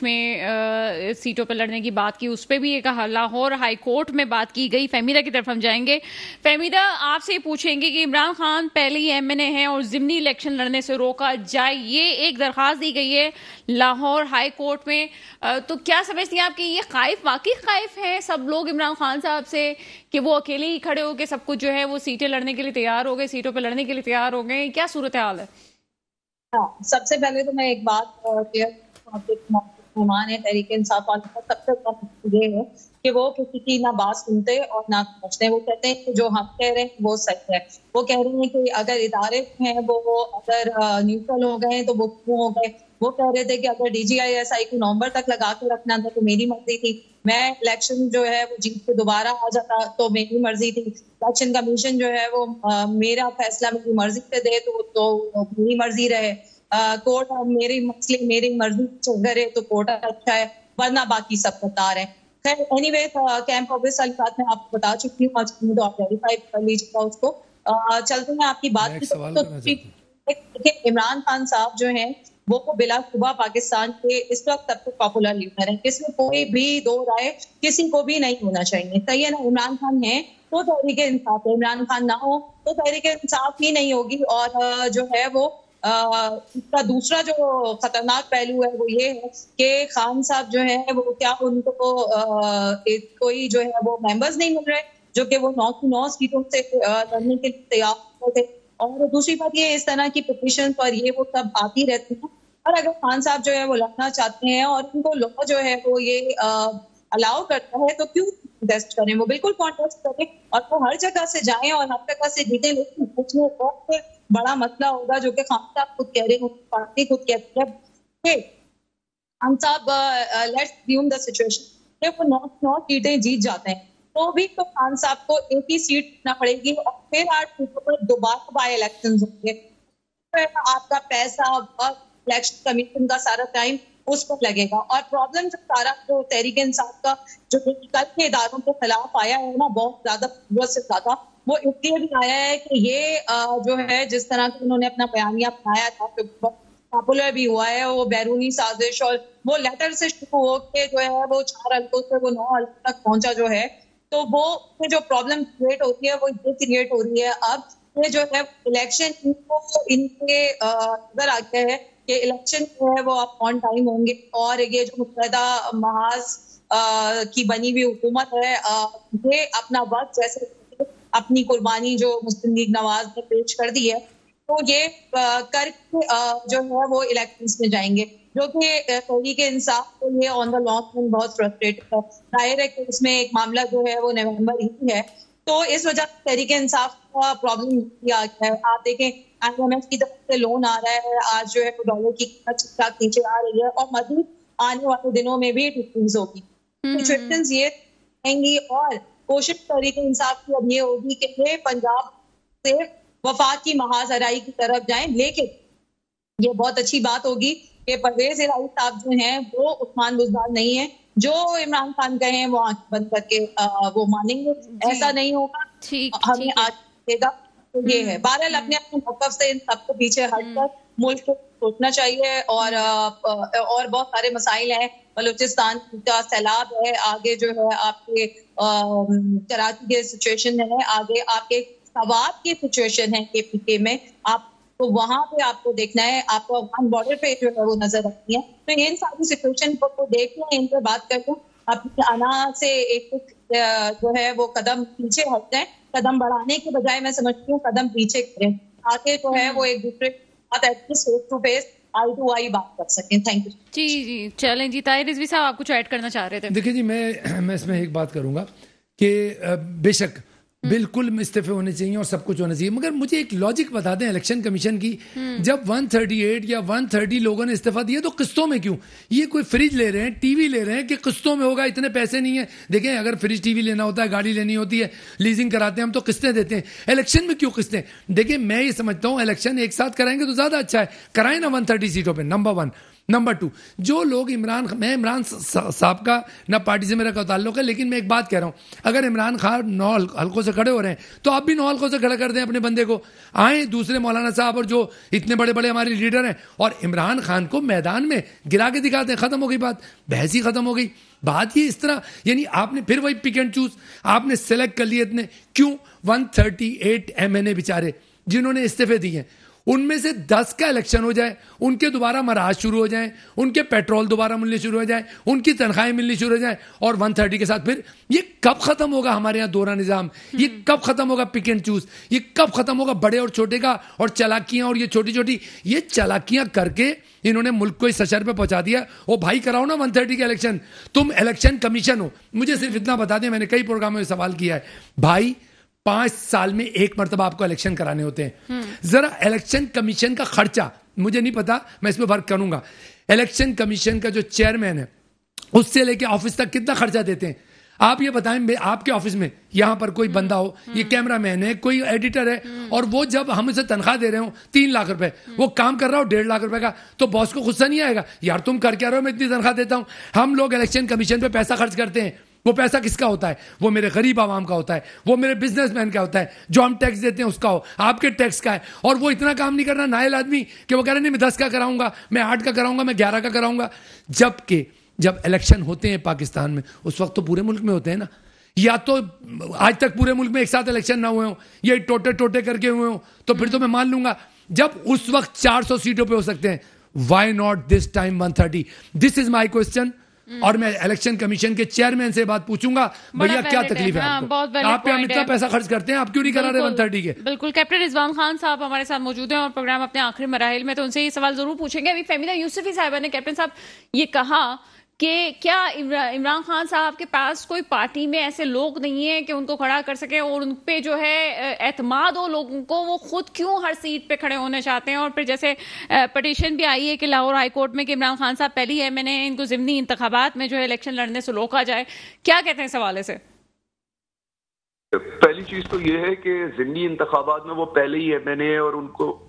में सीटों पर लड़ने की बात की, उस पर भी एक लाहौर हाई कोर्ट में बात की गई। फहमीदा की तरफ हम जाएंगे। फहमीदा, आपसे ये पूछेंगे कि इमरान खान पहले ही MNA हैं और जिमनी इलेक्शन लड़ने से रोका जाए, ये एक दरखास्त दी गई है लाहौर हाई कोर्ट में, तो क्या समझती हैं आप कि ये वाकई खाइफ हैं सब लोग इमरान खान साहब से कि वो अकेले ही खड़े होकर सब कुछ जो है वो सीटें लड़ने के लिए तैयार हो गए, सीटों पर लड़ने के लिए तैयार हो गए? क्या सूरत हाल है? हाँ, सबसे पहले तो मैं एक बात मेहमान है तहरीक इंसाफ वालों का, सबसे ये है कि वो किसी की ना बात सुनते और ना समझते। वो कहते हैं कि जो हम कह रहे हैं वो सच है। वो कह रहे हैं कि अगर इदारे हैं वो अगर न्यूट्रल हो गए तो वो क्यों हो गए। वो कह रहे थे कि अगर DGI-SI को नवंबर तक लगा के रखना था तो मेरी मर्जी थी, मैं इलेक्शन जो है वो जीत के दोबारा आ जाता तो मेरी मर्जी थी। इलेक्शन कमीशन जो है वो मेरा फैसला मेरी मर्जी से दे तो मेरी मर्जी रहे। कोर्ट मेरी मसले मेरी मर्जी करे तो कोर्ट अच्छा है, वरना बाकी सब कतार है। खैर एनीवे, कैंप ऑफिस वाली बात मैं आपको बता चुकी हूँ, आज तो आप वेरीफाई कर लीजिएगा उसको। चलते हैं आपकी बात की तो इमरान खान साहब जो हैं वो बिलाशुबा पाकिस्तान के इस वक्त सबसे पॉपुलर लीडर है, इसमें कोई भी दो राय किसी को भी नहीं होना चाहिए। सही है ना, इमरान खान है तो तहरीक इंसाफ है। इमरान खान ना हो तो तहरीक इंसाफ ही नहीं होगी। और जो है वो इसका दूसरा जो खतरनाक पहलू है वो ये है कि खान साहब जो है वो क्या उनको कोई जो है वो मेंबर्स नहीं मिल रहे जो कि वो 9 की 9 सीटों से लड़ने के लिए तैयार थे। और दूसरी बात ये, इस तरह की पिटिशन और ये वो सब आती रहती है। और अगर खान साहब जो है वो लड़ना चाहते हैं और उनको लॉ जो है वो ये अलाउ करता है तो क्यों कॉन्टेस्ट करें, वो बिल्कुल कॉन्टेस्ट करें और वो हर जगह से जाएं और हर जगह से जीतें। लेकिन उसमें बहुत बड़ा मसला होगा जो कि खान साहब खुद कह रहे हैं, पार्टी खुद कहती है। खान साहब लेट्स अज्यूम द सिचुएशन कि वो 9 सीटें जीत जाते हैं तो भी तो खान साहब को एक ही सीट देना पड़ेगी और फिर 8 सीटों पर दोबारा बाय इलेक्शन होंगे। आपका पैसा, इलेक्शन कमीशन का सारा टाइम उस पर लगेगा। और प्रॉब्लम जो सारा जो तहरीक इंसाफ का जो कल के इदारों के खिलाफ आया है ना, बहुत ज्यादा से ज्यादा वो इसलिए भी आया है कि ये जो है जिस तरह से उन्होंने अपना बयानिया बनाया था बहुत पॉपुलर भी हुआ है, वो बैरूनी साजिश और वो लेटर से शुरू होकर जो है वो 4 हल्कों से वो 9 हल्कों तक पहुंचा जो है। तो वो जो प्रॉब्लम क्रिएट होती है वो ये क्रिएट हो रही है अब ये जो है इलेक्शन इनके नजर आ गया है कि इलेक्शन जो है वो अब ऑन टाइम होंगे। और ये जो मुत्तहिदा महाज की बनी हुई हुकूमत है ये अपना वक्त जैसे अपनी कुर्बानी जो मुस्लिम लीग नवाज ने पेश कर दी है तो ये करके जो है वो इलेक्शंस में जाएंगे, जो कि तहरीक इंसाफ के लिए ऑन द लॉन्ग रन बहुत फ्रस्ट्रेटेड है। जाहिर है कि इसमें एक मामला जो है वो नवंबर ही है तो इस वजह से तहरीक इंसाफ का प्रॉब्लम आ गया है। आप देखें IMF की तरफ से लोन आ रहा है, आज जो है वो डॉलर की कीमत ठीक-ठाक नीचे आ रही है और मजीद आने वाले दिनों में भी डिक्रीज होगी। सिचुएशंस ये आएंगी और कोशिश तहरीक इंसाफ की अब ये होगी कि ये पंजाब से वफाक की महाजराई की तरफ जाएं। लेकिन ये बहुत अच्छी बात होगी कि परवेज इलाही साहब जो हैं वो उस्मान बुज़दार नहीं है, जो इमरान खान कहे हैं वो आंख बंद करके वो मानेंगे, ऐसा नहीं होगा। हमें आज देगा तो ये है। बहरहाल अपने अपने मौक़िफ़ से इन सबको पीछे हटकर मुल्क को सोचना चाहिए और बहुत सारे मसाइल हैं। बलूचिस्तान का सैलाब है, आगे जो है आपके कराची के सिचुएशन है, आगे आपके सवाब की सिचुएशन है KPK में, आप तो वहां पे आपको देखना है, आपको अफगान बॉर्डर पे जो है वो नजर रखनी है। तो इन सारी सिचुएशन को देख लें, इन पर बात करते हैं, अपनी अना से एक जो है वो कदम पीछे हटते हैं, कदम बढ़ाने के बजाय मैं समझती हूँ कदम पीछे करें ताकि जो है वो एक दूसरे face to face eye to eye बात कर सकें। थैंक यू जी। चलें जी, ताहिर रिजवी साहब आप कुछ ऐड करना चाह रहे थे? देखिए जी, मैं इसमें एक बात करूंगा कि बेशक बिल्कुल इस्तीफे होने चाहिए और सब कुछ होना चाहिए, मगर मुझे एक लॉजिक बता दें इलेक्शन कमीशन की। जब 138 या 130 लोगों ने इस्तीफा दिया तो किस्तों में क्यों? ये कोई फ्रिज ले रहे हैं, टीवी ले रहे हैं कि किस्तों में होगा, इतने पैसे नहीं है। देखें, अगर फ्रिज टीवी लेना होता है, गाड़ी लेनी होती है, लीजिंग कराते हैं हम तो किस्तें देते हैं। इलेक्शन में क्यों किस्तें? देखिए, मैं ये समझता हूँ इलेक्शन एक साथ कराएंगे तो ज्यादा अच्छा है, कराएं ना 130 सीटों पर, नंबर 1। नंबर 2, जो लोग मैं इमरान साहब का ना पार्टी से मेरा कोई ताल्लुक है, लेकिन मैं एक बात कह रहा हूं, अगर इमरान खान 9 हल्कों से खड़े हो रहे हैं तो आप भी 9 हल्कों से खड़ा कर दें अपने बंदे को। आए दूसरे मौलाना साहब और जो इतने बड़े बड़े हमारे लीडर हैं और इमरान खान को मैदान में गिरा के दिखाते हैं, खत्म हो गई बात, बहस ही खत्म हो गई। बात ये इस तरह, यानी आपने फिर वही पिक एंड चूज आपने सेलेक्ट कर लिए इतने क्यों? 138 MNA बेचारे जिन्होंने इस्तीफे दिए हैं, उनमें से 10 का इलेक्शन हो जाए, उनके दोबारा मराज शुरू हो जाए, उनके पेट्रोल दोबारा मिलने शुरू हो जाए, उनकी तनख्वाहें मिलनी शुरू हो जाए और 130 के साथ फिर ये कब खत्म होगा हमारे यहाँ दोहरा निजाम? ये कब खत्म होगा पिक एंड चूज? ये कब खत्म होगा बड़े और छोटे का और चालाकियां और ये छोटी छोटी ये चालाकियां करके इन्होंने मुल्क को इस सशर पे पहुंचा दिया। ओ भाई, कराओ ना 130 का इलेक्शन, तुम इलेक्शन कमीशन हो। मुझे सिर्फ इतना बता दें, मैंने कई प्रोग्रामों में सवाल किया है भाई, 5 साल में एक मरतबा आपको इलेक्शन कराने होते हैं। जरा इलेक्शन कमीशन का खर्चा, मुझे नहीं पता, मैं इसमें फर्क करूंगा। इलेक्शन कमीशन का जो चेयरमैन है उससे लेके ऑफिस तक कितना खर्चा देते हैं आप ये बताएं। आपके ऑफिस में यहां पर कोई बंदा हो, ये कैमरामैन है, कोई एडिटर है, और वो जब हम उसे तनख्वाह दे रहे हो 3 लाख रुपए, वो काम कर रहा हो 1.5 लाख रुपए का, तो बॉस को गुस्सा नहीं आएगा? यार तुम कर क्या रहे हो, मैं इतनी तनख्वाह देता हूं। हम लोग इलेक्शन कमीशन पे पैसा खर्च करते हैं, वो पैसा किसका होता है? वो मेरे गरीब आवाम का होता है, वो मेरे बिजनेसमैन का होता है, जो हम टैक्स देते हैं उसका हो, आपके टैक्स का है। और वो इतना काम नहीं करना नायल आदमी कि वो कह रहे नहीं मैं 10 का कराऊंगा, मैं 8 का कराऊंगा, मैं 11 का कराऊंगा। जबकि जब इलेक्शन होते हैं पाकिस्तान में उस वक्त तो पूरे मुल्क में होते हैं ना। या तो आज तक पूरे मुल्क में एक साथ इलेक्शन ना हुए हो, ये टोटे टोटे करके हुए हो, तो फिर तो मैं मान लूंगा। जब उस वक्त 400 सीटों पे हो सकते हैं, why not this time 130? This is my question. और मैं इलेक्शन कमीशन के चेयरमैन से बात पूछूंगा, भैया क्या तकलीफ है आपको? आप पे हम इतना पैसा खर्च करते हैं, आप क्यों नहीं करा रहे 130 के? बिल्कुल। कैप्टन रिजवान खान साहब हमारे साथ मौजूद हैं और प्रोग्राम अपने आखिरी मराहिल में, तो उनसे ये सवाल जरूर पूछेंगे। अभी फहमीदा यूसुफी साहिबा ने कैप्टन साहब ये कहा कि क्या इमरान खान साहब के पास कोई पार्टी में ऐसे लोग नहीं है कि उनको खड़ा कर सके, और उन पे जो है एतमाद हो लोगों को, वो खुद क्यों हर सीट पे खड़े होना चाहते हैं? और फिर जैसे पटिशन भी आई है कि लाहौर हाई कोर्ट में कि इमरान खान साहब पहली है, मैंने इनको ज़िमनी इंतखाबात में जो है इलेक्शन लड़ने से रोका जाए। क्या कहते हैं इस हवाले से? पहली चीज तो ये है कि ज़िमनी इंतखाबात में वो पहले ही MNA है और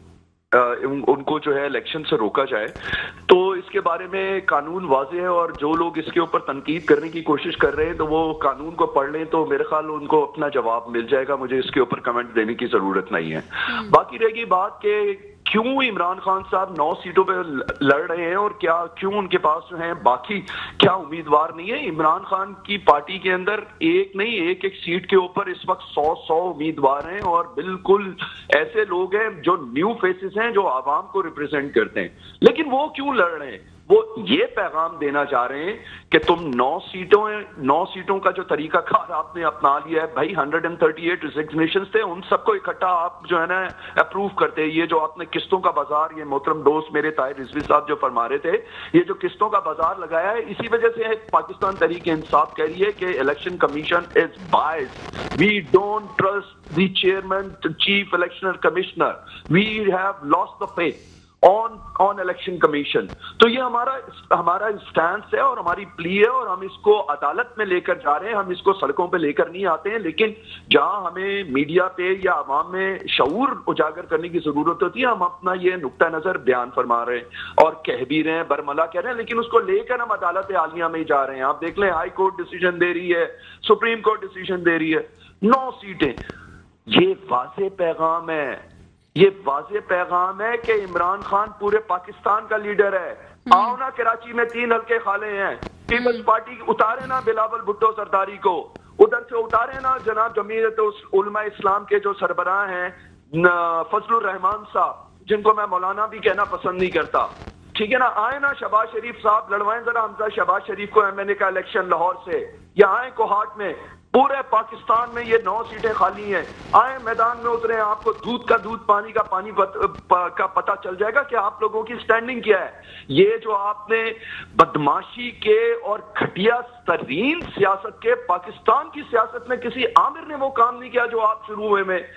उनको जो है इलेक्शन से रोका जाए, तो इसके बारे में कानून वाज़ेह है। और जो लोग इसके ऊपर तनकीद करने की कोशिश कर रहे हैं, तो वो कानून को पढ़ लें, तो मेरे ख्याल उनको अपना जवाब मिल जाएगा। मुझे इसके ऊपर कमेंट देने की जरूरत नहीं है। बाकी रहेगी बात कि क्यों इमरान खान साहब 9 सीटों पे लड़ रहे हैं, और क्यों उनके पास जो है बाकी क्या उम्मीदवार नहीं है। इमरान खान की पार्टी के अंदर एक नहीं, एक सीट के ऊपर इस वक्त 100 उम्मीदवार हैं, और बिल्कुल ऐसे लोग हैं जो न्यू फेसेस हैं, जो आवाम को रिप्रेजेंट करते हैं। लेकिन वो क्यों लड़ रहे हैं? वो ये पैगाम देना चाह रहे हैं कि तुम 9 सीटों का जो तरीका कार आपने अपना लिया है, भाई 138 रिजिग्नेशंस थे, उन सबको इकट्ठा आप जो है ना अप्रूव करते हैं। ये जो आपने किस्तों का बाजार, ये मोहतरम दोस्त मेरे ताहिर रिजवी साहब जो फरमा रहे थे, ये जो किस्तों का बाजार लगाया है, इसी वजह से पाकिस्तान तहरीक इंसाफ कह रही है कि election commission is biased, we don't trust the chairman, chief election commissioner, we have lost the faith on election commission. तो ये हमारा स्टैंड है और हमारी प्ली है, और हम इसको अदालत में लेकर जा रहे हैं। हम इसको सड़कों पे लेकर नहीं आते हैं, लेकिन जहां हमें मीडिया पे या आवाम में शऊर उजागर करने की जरूरत होती है, हम अपना ये नुक्ता नजर बयान फरमा रहे हैं और कह भी रहे हैं, बरमला कह रहे हैं, लेकिन उसको लेकर हम अदालत आलिया में ही जा रहे हैं। आप देख लें, हाई कोर्ट डिसीजन दे रही है, सुप्रीम कोर्ट डिसीजन दे रही है, 9 सीटें। ये वाज़ेह पैगाम है, ये वाज़ेह पैगाम है कि इमरान खान पूरे पाकिस्तान का लीडर है। आओ ना, कराची में 3 हल्के खाले हैं, पीपल्स पार्टी उतारे ना बिलावल भुट्टो सरदारी को, उधर से उतारे ना जनाब जमीयत उलमा इस्लाम के जो सरबराह हैं फजलुर रहमान साहब, जिनको मैं मौलाना भी कहना पसंद नहीं करता, ठीक है ना। आए ना शहबाज शरीफ साहब, लड़वाएं जरा हमजा शहबाज शरीफ को MNA का इलेक्शन लाहौर से, या आए कोहाट में। पूरे पाकिस्तान में ये 9 सीटें खाली हैं, आए मैदान में उतरे, आपको दूध का दूध, पानी का पानी का पता चल जाएगा कि आप लोगों की स्टैंडिंग क्या है। ये जो आपने बदमाशी के और घटिया तरीन सियासत के, पाकिस्तान की सियासत में किसी आमिर ने वो काम नहीं किया जो आप शुरू हुए में।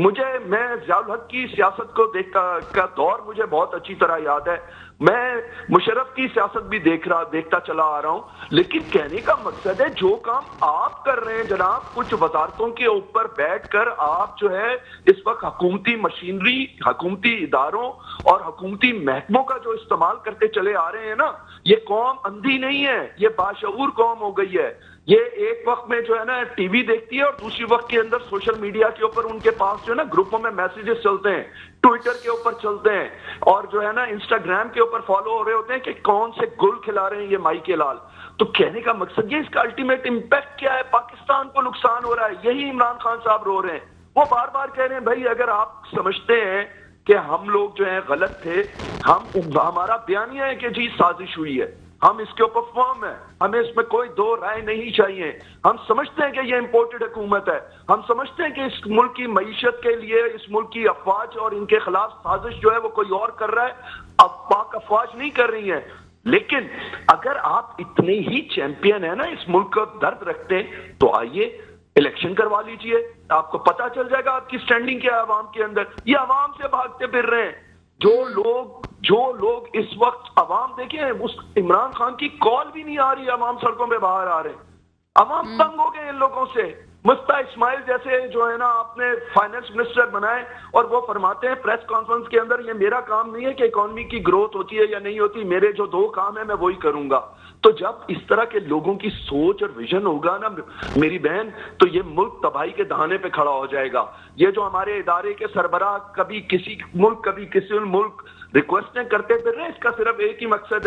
मैं ज़ियाउल हक की सियासत को का दौर मुझे बहुत अच्छी तरह याद है। मैं मुशर्रफ की सियासत भी देखता चला आ रहा हूं, लेकिन कहने का मकसद है जो काम आप कर रहे हैं जनाब, कुछ वजारतों के ऊपर बैठकर आप जो है इस वक्त हुकूमती मशीनरी, हुकूमती इदारों और हुकूमती महकमों का जो इस्तेमाल करते चले आ रहे हैं ना, ये कौम अंधी नहीं है, ये बाशऊर कौम हो गई है। ये एक वक्त में जो है ना टीवी देखती है और दूसरी वक्त के अंदर सोशल मीडिया के ऊपर उनके पास जो है ना ग्रुपों में मैसेजेस चलते हैं, ट्विटर के ऊपर चलते हैं, और जो है ना इंस्टाग्राम के ऊपर फॉलो हो रहे होते हैं कि कौन से गुल खिला रहे हैं ये माई के लाल। तो कहने का मकसद ये, इसका अल्टीमेट इम्पैक्ट क्या है? पाकिस्तान को नुकसान हो रहा है, यही इमरान खान साहब रो रहे हैं। वो बार बार कह रहे हैं, भाई अगर आप समझते हैं कि हम लोग जो है गलत थे, हमारा बयानिया है कि जी साजिश हुई है, हम इसके ऊपर फर्म है, हमें इसमें कोई दो राय नहीं चाहिए। हम समझते हैं कि ये इंपोर्टेड हुकूमत है, हम समझते हैं कि इस मुल्क की मईशत के लिए इस मुल्क की अफवाज और इनके खिलाफ साजिश जो है वो कोई और कर रहा है, पाक अफवाज नहीं कर रही है। लेकिन अगर आप इतने ही चैंपियन है ना, इस मुल्क का दर्द रखते हैं, तो आइए इलेक्शन करवा लीजिए, आपको पता चल जाएगा आपकी स्टैंडिंग क्या है आवाम के अंदर। ये आवाम से भागते फिर रहे हैं जो लोग इस वक्त, आवाम देखिए, उस इमरान खान की कॉल भी नहीं आ रही, आवाम सड़कों पे बाहर आ रहे हैं, आवाम तंग हो गए इन लोगों से। मुफ्ता इस्माइल जैसे जो है ना आपने फाइनेंस मिनिस्टर बनाए, और वो फरमाते हैं प्रेस कॉन्फ्रेंस के अंदर, ये मेरा काम नहीं है कि इकोनॉमी की ग्रोथ होती है या नहीं होती, मेरे जो 2 काम है मैं वही करूंगा। तो जब इस तरह के लोगों की सोच और विजन होगा ना मेरी बहन, तो ये मुल्क तबाही के दहाने पे खड़ा हो जाएगा। ये जो हमारे इदारे के सरबराह कभी किसी मुल्क कभी किसी मुल्क रिक्वेस्टें करते फिर रहे, इसका सिर्फ एक ही मकसद है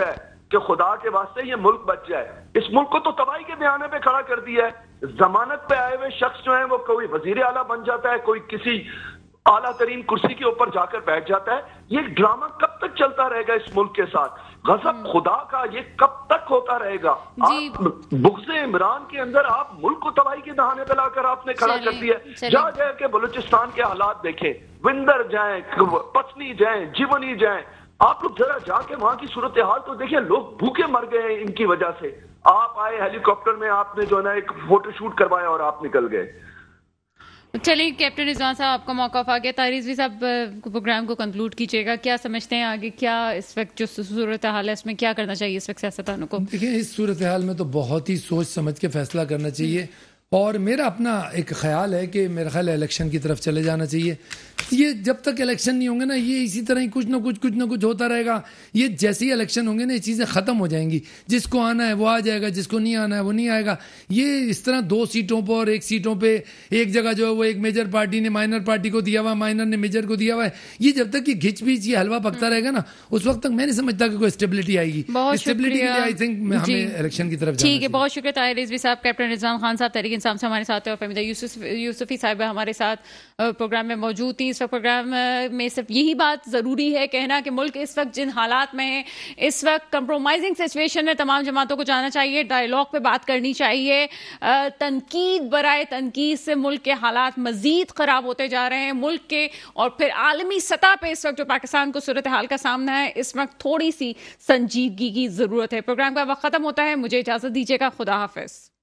कि खुदा के वास्ते ये मुल्क बच जाए। इस मुल्क को तो तबाही के बयाने पे खड़ा कर दिया है। जमानत पे आए हुए शख्स जो है वो कोई वजीर आला बन जाता है, कोई किसी आला तरीन कुर्सी के ऊपर जाकर बैठ जाता है। ये ड्रामा कब तक चलता रहेगा इस मुल्क के साथ? गजब खुदा का ये कब तक होता रहेगा? आप बुग़्ज़े इमरान के अंदर आप मुल्क को तबाही के दहाने पे लाकर आपने खड़ा कर दिया। जा के बलूचिस्तान के हालात देखें, विंदर जाएं, पसनी जाएं, जीवनी जाएं, आप लोग जरा जाके वहां की सूरत हाल तो देखिए। लोग भूखे मर गए हैं इनकी वजह से। आप आए हेलीकॉप्टर में, आपने जो है ना एक फोटोशूट करवाया और आप निकल गए। चलिए कैप्टन रिजवान साहब, आपका मौका आ गया। तारिज़ भी साहब प्रोग्राम को कंक्लूड कीजिएगा। क्या समझते हैं आगे क्या इस वक्त जो सूरत हाल है इसमें क्या करना चाहिए इस वक्त सियासतदानों को? देखिए, इस सूरत हाल में तो बहुत ही सोच समझ के फैसला करना चाहिए। और मेरा अपना एक ख्याल है कि मेरा ख्याल है इलेक्शन की तरफ चले जाना चाहिए। ये जब तक इलेक्शन नहीं होंगे ना, ये इसी तरह ही कुछ ना कुछ होता रहेगा। ये जैसे ही इलेक्शन होंगे ना, ये चीज़ें ख़त्म हो जाएंगी। जिसको आना है वो आ जाएगा, जिसको नहीं आना है वो नहीं आएगा। ये इस तरह 2 सीटों पर और 1 सीटों पे एक जगह जो है वो एक मेजर पार्टी ने माइनर पार्टी को दिया हुआ, माइनर ने मेजर को दिया हुआ है। ये जब तक ये घिच पीच ये हलवा पकता रहेगा ना, उस वक्त तक मैं नहीं समझता कि कोई स्टेबिलिटी आएगी। स्टेबिलिटी के लिए आई थिंक हमें इलेक्शन की तरफ जाना। ठीक है, बहुत शुक्रिया ताहिर रिजवी साहब। कैप्टन रिजवान खान साहब तहरीक इंसाफ से हमारे साथ है और फहमीदा यूसुफी साहिबा हमारे साथ प्रोग्राम में मौजूद थी। इस वक्त प्रोग्राम में सिर्फ यही बात ज़रूरी है कहना कि मुल्क इस वक्त जिन हालात में है, इस वक्त कंप्रोमाइजिंग सिचुएशन में तमाम जमातों को जाना चाहिए, डायलॉग पे बात करनी चाहिए। तनकीद बराए तनकीद से मुल्क के हालात मजीद ख़राब होते जा रहे हैं। मुल्क के और फिर आलमी सतह पे इस वक्त जो पाकिस्तान को सूरत हाल का सामना है, इस वक्त थोड़ी सी संजीदगी की ज़रूरत है। प्रोग्राम का वक्त ख़त्म होता है, मुझे इजाज़त दीजिएगा। खुदा हाफिज़।